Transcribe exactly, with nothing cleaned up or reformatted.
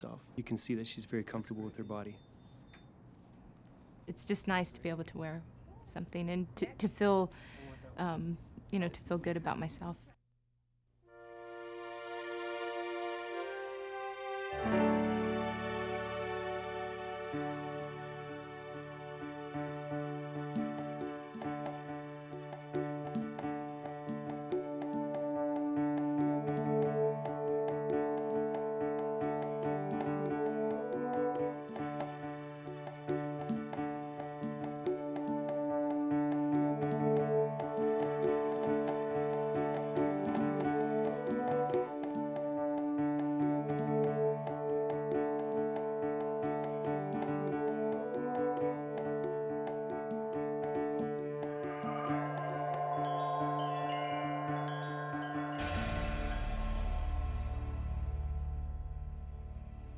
stuff. You can see that she's very comfortable with her body. It's just nice to be able to wear something and to, to feel, um, you know, to feel good about myself.